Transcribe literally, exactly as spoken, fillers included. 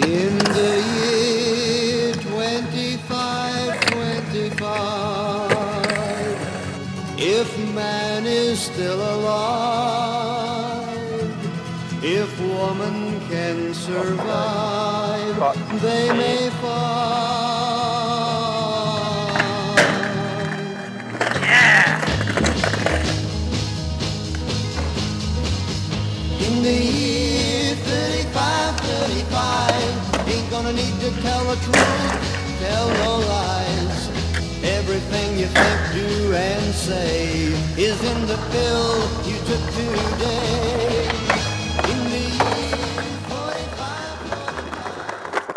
In the year twenty-five twenty-five, if man is still alive, if woman can survive, they may find. Yeah! In the year thirty-five thirty-five, ain't gonna need to tell the truth, tell no lies. Everything you think, do, and say is in the pill.